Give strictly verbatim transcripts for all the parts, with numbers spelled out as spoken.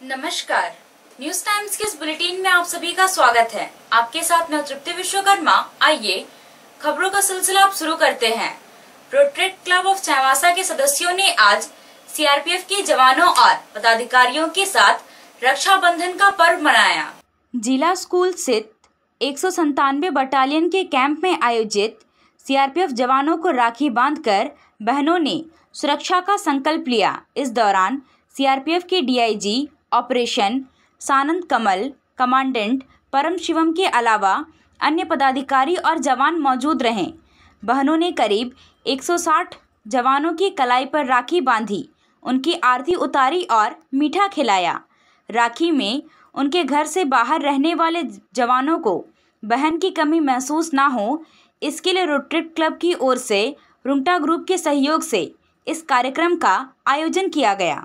नमस्कार, news times के इस बुलेटिन में आप सभी का स्वागत है। आपके साथ मैं तृप्ति विश्वकर्मा। आइए खबरों का सिलसिला आप शुरू करते हैं। रोटरी क्लब ऑफ चाईबासा के सदस्यों ने आज सीआरपीएफ के जवानों और पदाधिकारियों के साथ रक्षाबंधन का पर्व मनाया। जिला स्कूल स्थित एक सौ संतानवे बटालियन के कैंप में आयोजित सीआरपीएफ जवानों को राखी बांधकर बहनों ने सुरक्षा का संकल्प लिया। इस दौरान सीआरपीएफ के DIG operation Sanand Kamal, commandant Param Shivam के अलावा अन्य पदाधिकारी और जवान मौजूद रहे। बहनों ने करीब एक सौ साठ जवानों की कलाई पर राखी बांधी, उनकी आरती उतारी और मीठा खिलाया। राखी में उनके घर से बाहर रहने वाले जवानों को बहन की कमी महसूस ना हो, इसके लिए रोटरी क्लब की ओर से रुंगटा ग्रुप के सहयोग से इस कार्यक्रम का आयोजन किया गया।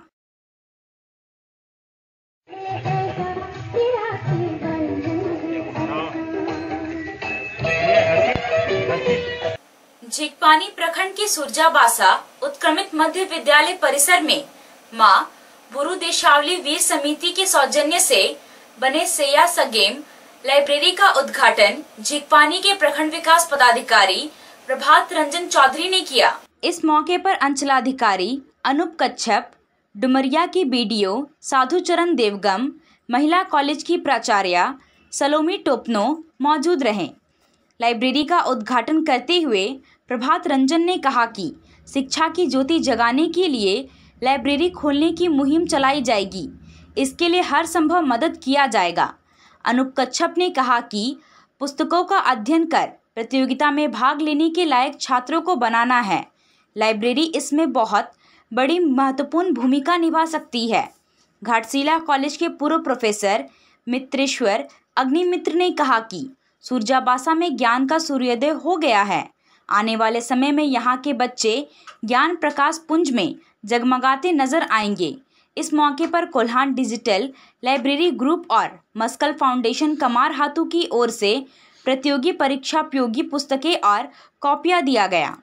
झिकपानी प्रखंड की सुरजाबासा उत्क्रमित मध्य विद्यालय परिसर में मां बुरु देशावली वीर समिति के सौजन्य से बने सैया सगेम लाइब्रेरी का उद्घाटन झिकपानी के प्रखंड विकास पदाधिकारी प्रभात रंजन चौधरी ने किया। इस मौके पर अंचलाधिकारी अनूप कच्छप, डुमरिया की बीडीओ साधुचरण देवगम, महिला कॉलेज की प्राचार्य सलोमी टोपनो मौजूद रहे। लाइब्रेरी का उद्घाटन करते हुए प्रभात रंजन ने कहा कि शिक्षा की ज्योति जगाने के लिए लाइब्रेरी खोलने की मुहिम चलाई जाएगी। इसके लिए हर संभव मदद किया जाएगा। अनूप कच्छप ने कहा कि पुस्तकों का अध्ययन कर प्रतियोगिता में भाग लेने के लायक छात्रों को बनाना है। लाइब्रेरी इसमें बहुत बड़ी महत्वपूर्ण भूमिका निभा सकती है। घाटशिला कॉलेज के पूर्व प्रोफेसर मित्रेश्वर अग्निमित्र ने कहा कि सुरजाबासा में ज्ञान का सूर्योदय हो गया है। आने वाले समय में यहाँ के बच्चे ज्ञान प्रकाश पुंज में जगमगाते नजर आएंगे। इस मौके पर कोल्हान डिजिटल लाइब्रेरी ग्रुप और मस्कल फाउंडेशन कमार हाथू की ओर से प्रतियोगी परीक्षा उपयोगी पुस्तकें और कॉपियां दिया गया।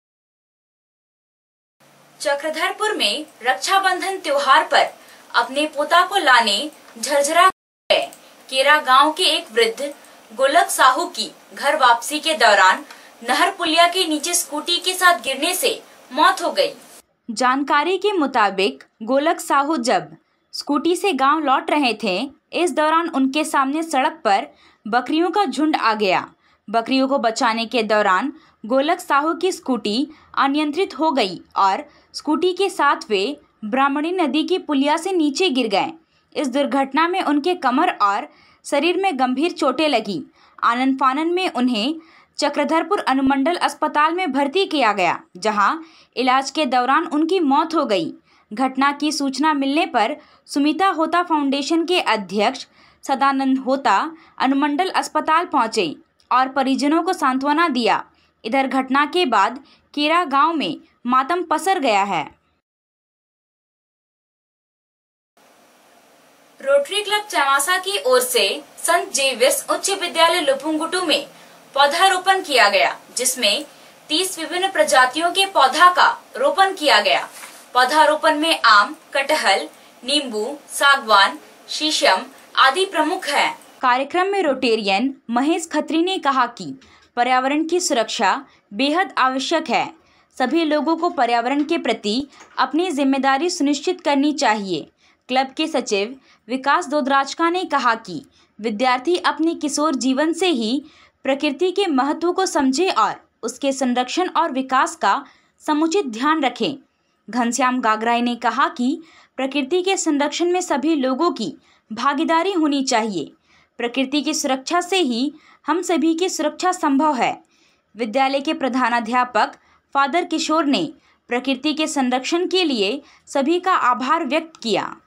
चक्रधरपुर में रक्षाबंधन त्योहार पर अपने पोता को लाने झरझरा गए केरा गांव के एक वृद्ध गोलक साहू की घर वापसी के दौरान नहर पुलिया के नीचे स्कूटी के साथ गिरने से मौत हो गई। जानकारी के मुताबिक गोलक साहू जब स्कूटी से गांव लौट रहे थे, इस दौरान उनके सामने सड़क पर बकरियों का झुंड आ गया। बकरियों को बचाने के दौरान गोलक साहू की स्कूटी अनियंत्रित हो गई और स्कूटी के साथ वे ब्राह्मणी नदी की पुलिया से नीचे गिर गए। इस दुर्घटना में उनके कमर और शरीर में गंभीर चोटें लगी। आनन फानन में उन्हें चक्रधरपुर अनुमंडल अस्पताल में भर्ती किया गया, जहां इलाज के दौरान उनकी मौत हो गई। घटना की सूचना मिलने पर सुमिता होता फाउंडेशन के अध्यक्ष सदानंद होता अनुमंडल अस्पताल पहुंचे और परिजनों को सांत्वना दिया। इधर घटना के बाद केरा गांव में मातम पसर गया है। रोटरी क्लब चाईबासा की ओर से संत जेवियर्स उच्च विद्यालय लुपुंगुटू में पौधारोपण किया गया, जिसमें तीस विभिन्न प्रजातियों के पौधा का रोपण किया गया। पौधारोपण में आम, कटहल, नींबू, सागवान, शीशम आदि प्रमुख हैं। कार्यक्रम में रोटेरियन महेश खत्री ने कहा कि पर्यावरण की सुरक्षा बेहद आवश्यक है। सभी लोगों को पर्यावरण के प्रति अपनी जिम्मेदारी सुनिश्चित करनी चाहिए। क्लब के सचिव विकास दोदराजका ने कहा कि विद्यार्थी अपने किशोर जीवन से ही प्रकृति के महत्व को समझें और उसके संरक्षण और विकास का समुचित ध्यान रखें। घनश्याम गागराई ने कहा कि प्रकृति के संरक्षण में सभी लोगों की भागीदारी होनी चाहिए। प्रकृति की सुरक्षा से ही हम सभी की सुरक्षा संभव है। विद्यालय के प्रधानाध्यापक फादर किशोर ने प्रकृति के संरक्षण के लिए सभी का आभार व्यक्त किया।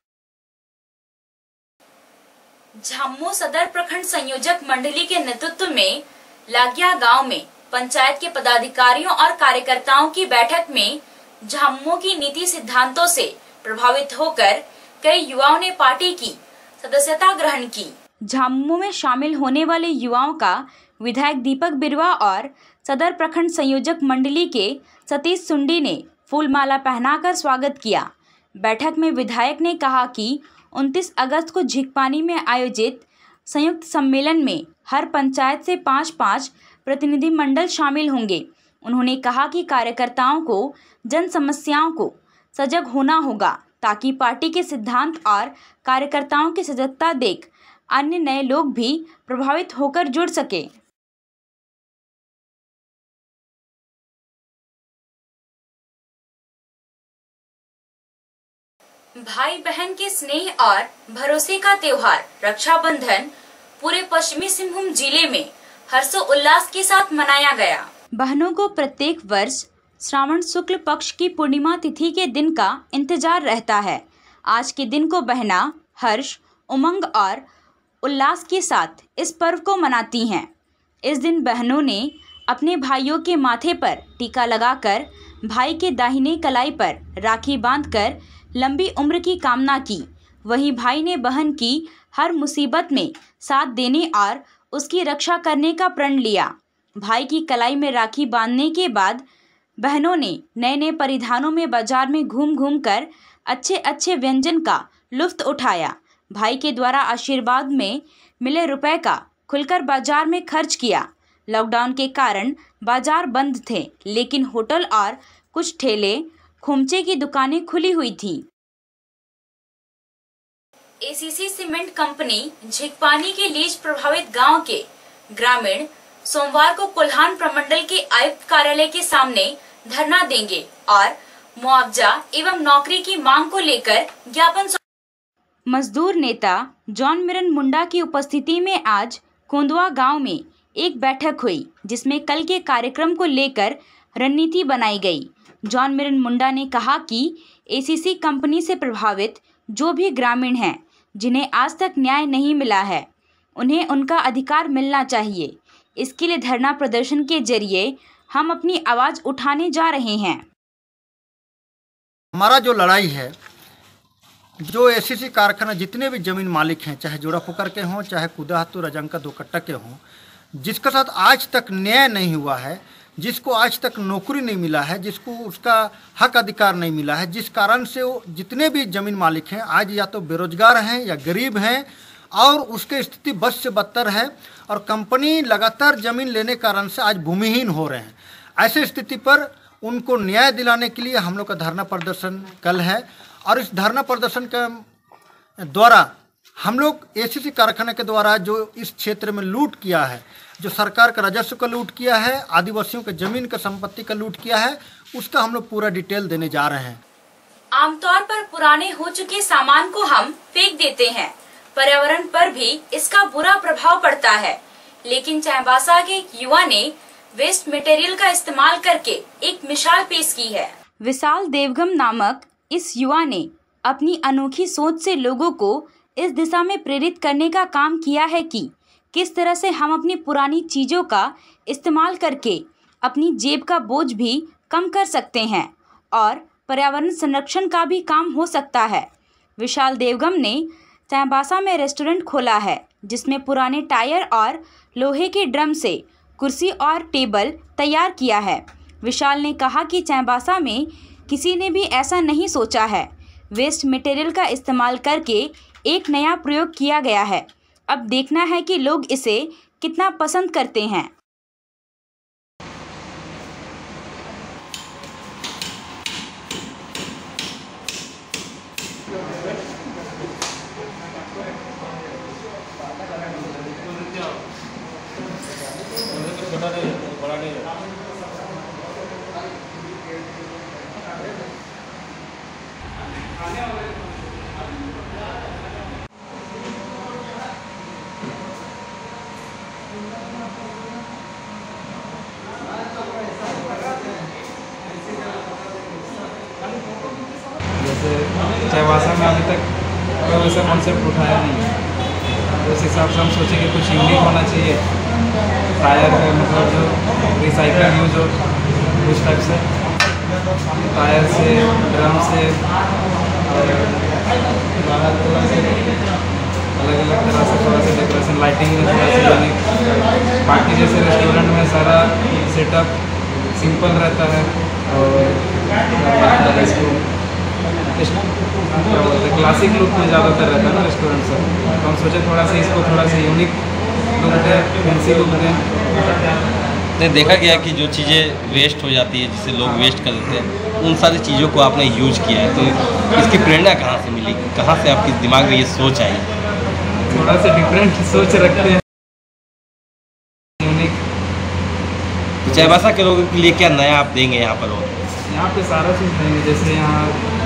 झामुमो सदर प्रखंड संयोजक मंडली के नेतृत्व में लागिया गांव में पंचायत के पदाधिकारियों और कार्यकर्ताओं की बैठक में झामुमो की नीति सिद्धांतों से प्रभावित होकर कई युवाओं ने पार्टी की सदस्यता ग्रहण की। झामुमो में शामिल होने वाले युवाओं का विधायक दीपक बिरवा और सदर प्रखंड संयोजक मंडली के सतीश सुंडी ने फूलमाला पहनाकर स्वागत किया। बैठक में विधायक ने कहा कि उनतीस अगस्त को झींकपानी में आयोजित संयुक्त सम्मेलन में हर पंचायत से पाँच पाँच प्रतिनिधिमंडल शामिल होंगे। उन्होंने कहा कि कार्यकर्ताओं को जन समस्याओं को सजग होना होगा ताकि पार्टी के सिद्धांत और कार्यकर्ताओं की सजगता देख अन्य नए लोग भी प्रभावित होकर जुड़ सके। भाई बहन के स्नेह और भरोसे का त्योहार रक्षाबंधन पूरे पश्चिमी सिंहभूम जिले में हर्षोल्लास के साथ मनाया गया। बहनों को प्रत्येक वर्ष श्रावण शुक्ल पक्ष की पूर्णिमा तिथि के दिन का इंतजार रहता है। आज के दिन को बहना हर्ष, उमंग और उल्लास के साथ इस पर्व को मनाती हैं। इस दिन बहनों ने अपने भाइयों के माथे पर टीका लगाकर भाई के दाहिने कलाई पर राखी बांधकर लंबी उम्र की कामना की। वहीं भाई ने बहन की हर मुसीबत में साथ देने और उसकी रक्षा करने का प्रण लिया। भाई की कलाई में राखी बांधने के बाद बहनों ने नए नए परिधानों में बाजार में घूम घूम कर अच्छे अच्छे व्यंजन का लुत्फ उठाया। भाई के द्वारा आशीर्वाद में मिले रुपए का खुलकर बाजार में खर्च किया। लॉकडाउन के कारण बाजार बंद थे, लेकिन होटल और कुछ ठेले खोमचे की दुकानें खुली हुई थी। एसीसी सीमेंट कंपनी झींकपानी के लीज प्रभावित गांव के ग्रामीण सोमवार को कोल्हान प्रमंडल के आयुक्त कार्यालय के सामने धरना देंगे और मुआवजा एवं नौकरी की मांग को लेकर ज्ञापन। मजदूर नेता जॉन मिरन मुंडा की उपस्थिति में आज कोंदवा गांव में एक बैठक हुई, जिसमें कल के कार्यक्रम को लेकर रणनीति बनाई गई। जॉन मिरन मुंडा ने कहा कि एसीसी कंपनी से प्रभावित जो भी ग्रामीण हैं जिन्हें आज तक न्याय नहीं मिला है, उन्हें उनका अधिकार मिलना चाहिए। इसके लिए धरना प्रदर्शन के जरिए हम अपनी आवाज उठाने जा रहे हैं। हमारा जो लड़ाई है, जो एसीसी कारखाना जितने भी जमीन मालिक हैं, चाहे जोड़ा पुकर के हों, चाहे कुदाहतु रजंका दो कट्टा के हों, जिसके साथ आज तक न्याय नहीं हुआ है, जिसको आज तक नौकरी नहीं मिला है, जिसको उसका हक अधिकार नहीं मिला है, जिस कारण से वो जितने भी जमीन मालिक हैं आज या तो बेरोजगार हैं या गरीब हैं और उसकी स्थिति बद से बदतर है और कंपनी लगातार जमीन लेने के कारण से आज भूमिहीन हो रहे हैं। ऐसी स्थिति पर उनको न्याय दिलाने के लिए हम लोग का धरना प्रदर्शन कल है और इस धरना प्रदर्शन के द्वारा हम लोग एसीसी कारखाना के द्वारा जो इस क्षेत्र में लूट किया है, जो सरकार का राजस्व का लूट किया है, आदिवासियों के जमीन का संपत्ति का लूट किया है, उसका हम लोग पूरा डिटेल देने जा रहे हैं। आमतौर पर पुराने हो चुके सामान को हम फेंक देते हैं, पर्यावरण पर भी इसका बुरा प्रभाव पड़ता है, लेकिन चाईबासा के एक युवा ने वेस्ट मटेरियल का इस्तेमाल करके एक मिसाल पेश की है। विशाल देवगम नामक इस युवा ने अपनी अनोखी सोच से लोगों को इस दिशा में प्रेरित करने का काम किया है कि किस तरह से हम अपनी पुरानी चीज़ों का इस्तेमाल करके अपनी जेब का बोझ भी कम कर सकते हैं और पर्यावरण संरक्षण का भी काम हो सकता है। विशाल देवगम ने चाईबासा में रेस्टोरेंट खोला है, जिसमें पुराने टायर और लोहे के ड्रम से कुर्सी और टेबल तैयार किया है। विशाल ने कहा कि चाईबासा में किसी ने भी ऐसा नहीं सोचा है। वेस्ट मटेरियल का इस्तेमाल करके एक नया प्रयोग किया गया है। अब देखना है कि लोग इसे कितना पसंद करते हैं। जैसे चाईबासा में अभी तक कोई वैसा कॉन्सेप्ट उठाया नहीं है, तो उस हिसाब से हम सोचे कि कुछ यूनिक होना चाहिए। टायर मतलब जो रिसाइकल यूज हो उस टाइप से, टायर से, ड्रम से और अलग अलग तरह से थोड़ा सा डेकोरेशन, लाइटिंग में थोड़ा सा यूनिक। बाकी जैसे रेस्टोरेंट में सारा सेटअप सिंपल रहता है और इसको क्या बोलते हैं क्लासिक लुक में ज़्यादातर रहता है ना रेस्टोरेंट सब, तो हम सोचे थोड़ा सा इसको थोड़ा सा यूनिक लुक दें, फैंसी लुक दें। नहीं, देखा गया कि जो चीज़ें वेस्ट हो जाती है, जिसे लोग वेस्ट कर देते हैं, उन सारी चीज़ों को आपने यूज किया है, तो इसकी प्रेरणा कहाँ से मिली, कहाँ से आपके दिमाग में ये सोच आई? थोड़ा सा डिफरेंट सोच रखते हैं, यूनिक। तो चाईबासा के लोगों के लिए क्या नया आप देंगे यहाँ पर? और यहाँ पे सारा चीज़ देंगे, जैसे यहाँ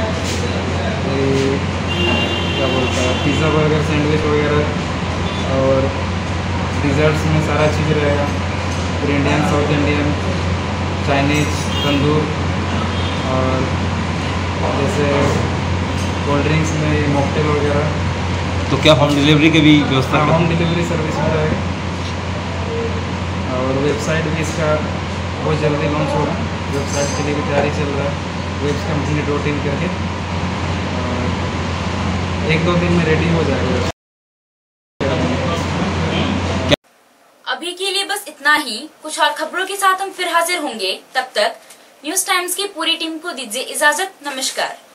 क्या बोलता है पिज़्ज़ा, बर्गर, सैंडविच वगैरह, और डिज़र्ट्स में सारा चीज़ रहेगा, फिर Indian, south Indian, Chinese, tandoor, और जैसे कोल्ड ड्रिंक्स में मॉकटेल वगैरह। तो क्या होम डिलीवरी की भी व्यवस्था? हाँ, होम डिलीवरी सर्विस भी रहेगा, और वेबसाइट भी इसका बहुत जल्दी लॉन्च होगा। वेबसाइट के लिए भी तैयारी चल रहा है, वेब्स कंपनी डॉट इन करके, और एक दो दिन में रेडी हो जाएगा। अभी के लिए बस इतना ही। कुछ और खबरों के साथ हम फिर हाजिर होंगे। तब तक न्यूज टाइम्स की पूरी टीम को दीजिए इजाजत। नमस्कार।